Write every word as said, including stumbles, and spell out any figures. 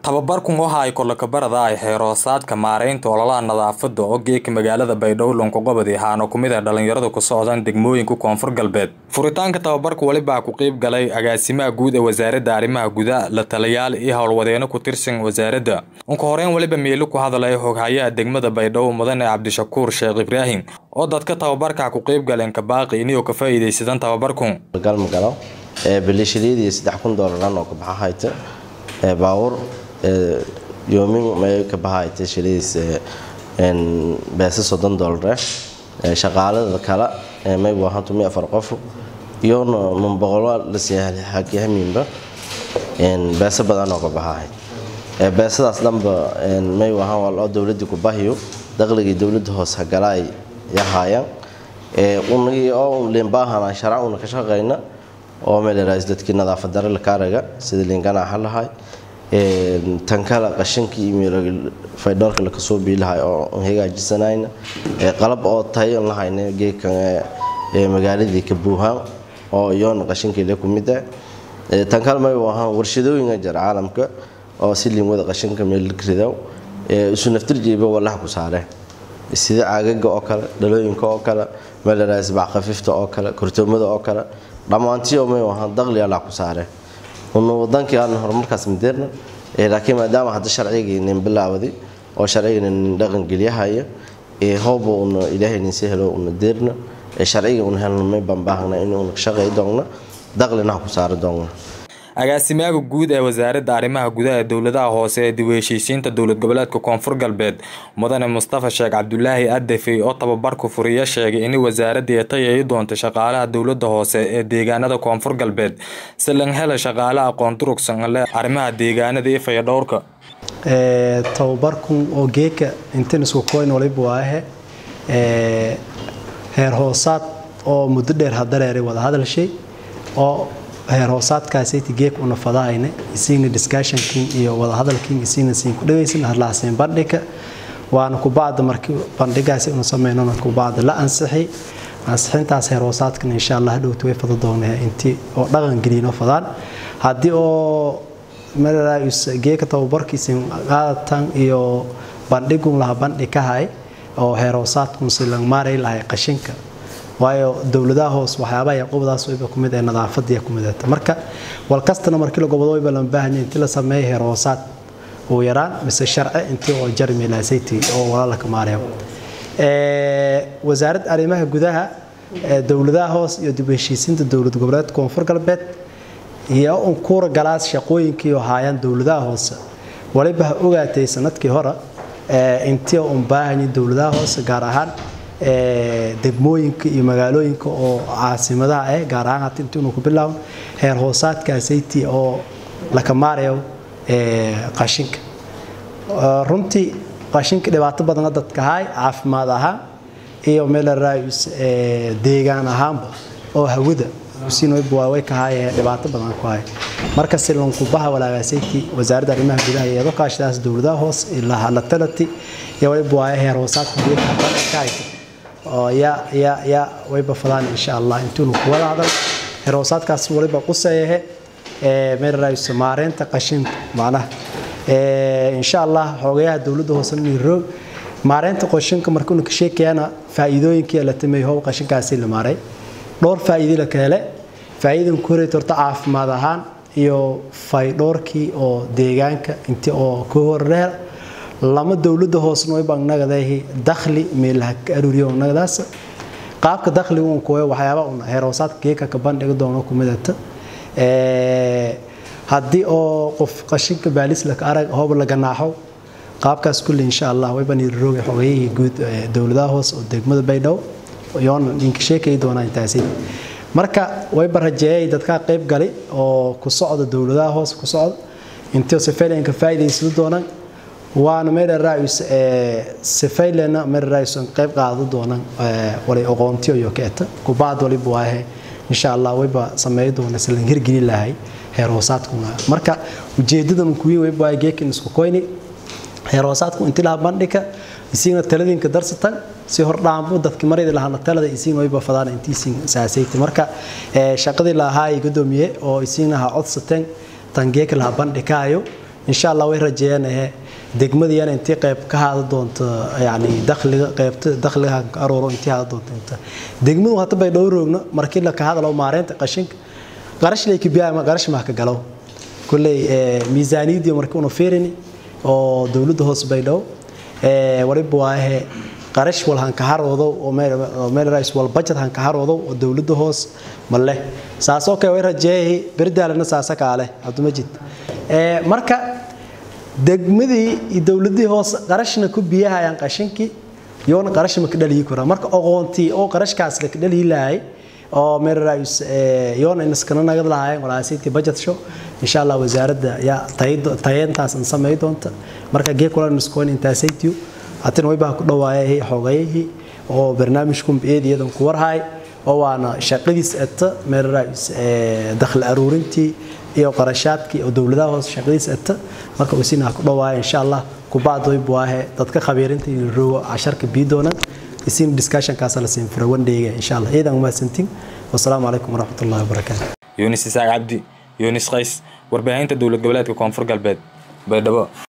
tababarku waxa ay kolka barada ay xeeroosaadka maareynta ololaha nadaafadda oo geeka magaalada Baydhabo lonko gobadi ahaana ku mid ah dhalinyarada ku socdaan degmooyinka Koonfur Galbeed. Furitaanka tababarku waliba ku qayb galay agaasimaha guud ee wasaaradda arrimaha gudaha la taliyaal iyo howlwadeeno ku tirsan wasaaradda. Unka horeen waliba meelo ku hadalay hoggaamiyaha degmada Baydhabo Mudane Cabdishakuur Sheekh Ibraahim oo dadka tababarka ku qayb galeen ka baaqi inay ka faa'iideysadaan tababarku. galmagalo ee bilishiliidii saddex kun doolar oo ka baxayta ee baawur يومين ما كبهاي تشريس إن بس صدّن دولار شغالة ذكلا ما يبغى تومي أفرقفه يوم من بقوله لسه حكي همين با إن بس بدنا كبهاي بس أصلاً ب إن ما يبغى والله دولة كبهيو دخلك دولة هوس هجلاي يحيا ونجي أو لينباها مع شرع ونكشغلنا أو من الرئيس ده كنا ضعف الدار الكارجة سيد اللي كان حل هاي تنكلا قشنكي إيميل فيدارك اللي كسب بيلها أو هيجا جسناين قلب أو تاي الله هينه جي كان مجالي ذيك بوها أو يون قشنكي اللي كميته تنكلا ما يوها ورشدوا ينجر عالم ك أو سيلي مود قشنك من الكرداو شو نفترض جيبه ولا حكوا سعره السيد عاجج أكلا دلوين كأكلا مال رئيس بعقفيفته أكلا كرتومه أكلا لما أنتي يوم يوها ضغلي على حكوا سعره إنه وضن كي أنا هرمر كاس مديرنا لكن ما دام هذا الشرعي نبلا ودي أو شرعي ندغن قليها هي هو بو إنه إلهي نسهله ونديرنا الشرعي ونهل ما يبنبهنا إنه نشغل دونا دغلنا حصار دونا. agaasimaha guud ee wasaaradda arrimaha gudaha ee dawladaha hoose ee diiwaangelinta dawlad goboleedka Koonfur Galbeed Mudane Mustafa Sheekh Cabdullaahi Adefi oo tababarku furiya sheegay in wasaaradda ay tayeeyo doonto shaqaalaha dawladda hoose ee deegaanada Koonfur Galbeed si lan helo shaqaale aqoon durugsan leh arrimaha deegaanada iyo fayadhowrka ee tababarku oo geeka inta isku kooyn waliba waahe ee heer hoosaad oo muddo dheer hadareeray wada hadal shay oo heer hoosaadkaasi tigeek una fadaayna isiina discussion king iyo wada hadalkiin isiina siin ku dhaweysan hadlaaseen bandhiga waana ku baad markii bandhigaasi uu sameeyno ku baad la ansixi ansixintaas heer hoosaadkan insha Allah dhowto way fada doonaa intii oo dhaqan geliino fadaan hadii oo maraayus geeka tababarkiisa qaatan iyo bandhigun la bandhigahay oo heer hoosaadku si lang maaray lahay qashinka waayo dawladaha hoos waxyaabaha ay qobdaas oo ku mid ah nadaafadda ku mid ah marka wal kastana markii la gobado way balan baahan intii la sameeyo heeroosaad oo yaraan mise sharci intii oo jarmi la sayti oo walaal ka maareeyo ee wasaaradda arrimaha gudaha dawladaha hoos iyo dib u heshiisiinta dawlad goboleedka Koonfur Galbeed iyo un kuur galaas shaqooyinkii oo haayaan dawladaha hoos waliba ogaatay sanadkii hore ee intii oo baahan dawladaha hoos gaar ahaan ee degmooyinka iyo magaalooyinka oo caasimadaha ah gaar ahaan intii uu ku bilaabo heer hoosaadkaasaytii oo la ka maareeyo ee qashinka runtii qashinka dhibaato badan dadka hay caafimaad ahaan iyo meel raayis ee deegaan ahaanba oo hawada siinay buwaaway ka hay dhibaato badan ku hay marka si loo ku baha walaagaasaytii wasaaradda arrimaha gudaha iyo kaashadaas dawladaha hoos ilaa la talati iyo way buwaay heer hoosaadka ka hay oo ya ya ya way bafadaan insha Allah intuu ku wada hadal heeroosaadkaas waliba qusayahay ee meel raayis maareynta qashinka macnaha ee insha Allah xogayaha dawladda hoose in roog maareynta qashinka markuu ka sheekayna faa'iidooyinka la tameeyo qashinkaasi la maaray dhowr faa'iido la kale faa'iidan kore torta caafimaad ahaan iyo faa'iidorkii oo deegaanka intii oo ku horeer lama dawladda hoos nooy bangnaday dakhli meelaha aruriyo nagadaas qaabka dakhliga uu kooyo waxyaabo una heeroosaadka geeka ka bandhiga doono ku midata ee hadii oo qof qashinka baalis la ka arag hoob la ganaaxo qaabkaas kulli insha Allah way bani roog xogeeyay guud dawladaha hoos oo degmada Baydhabo yoon ninka sheekay doona intaasi marka way barajeeyay dadka qayb gali oo ku socda dawladaha hoos ku socda intii si fiican ka faa'iideysan doonaan waana meel raayis ee sifaylena meel raayis qayb qaado doonaan wali aqoontiyo iyo keeta ku baad wali buahe insha Allah wayba sameeyo doona silan hirgeli lahay heer hoosaadkuna marka ujeedadan ku way baa geekin isku koyni heer hoosaadku intii la bandhiga isiina taladinka darsatan si hor dhaanbu dadkii marida lahaana talada isiin wayba fadaan intii siin saasayti marka ee shaqadii la haay gudoomiye oo isiinaha codsateen tangeek la bandhigaayo insha Allah way rajeenahay degmadii aan intii qayb ka hada doonto yani dakhliga qaybta dakhliga arooro intii hada doonto degmadu hadda bay dhowroogno markii la ka hadalo maareynta qashinka qarash leeyka biyaa ma qarash ma ka galo kulay miisaaniyadii markii uu fiirini oo dawladda hoos bay dhow ee wariba waahe qarash walhan ka haroodo oo meel meel rays wal budget han ka haroodo oo dawladda hoos malle saasoo kale way rajeeyay berdaalna saasa kaale haduma jid ee marka degmadii dawladii hoos qarashna ku biyahayaan qashinki yoona qarash ma ka dhaliyi kara marka aqoontii oo qarashkaas la ka dhaliyi lahay oo meel rays ee yoona iskana naga lahayn walaasiti budget show insha Allah wasaaradda ya tayid tayantaas aan sameey doonta marka geey kulan iskoon intaasaytiyo haatan way baa ku dhawaayay xoogayay oo barnaamijku beediyadan ku warhay oo waana shaqadiis ata meel rays ee dakhli aruurintii iyo qarashaadkii oo dawladda hoos shaqadiis ata marka uu sinaa ku dhawaayay insha Allah ku baadooy buahe dadka khabiirinta iyo roo casharka biidoona isin discussion kaas la siin furo one day insha Allah iidan ma santin wassalaamu alaykum warahmatullahi wabarakatuh Yunis Isaaq Abdi Yunis Qays warbaahinta dawlad goboleedka Koonfur Galbeed Baydhabo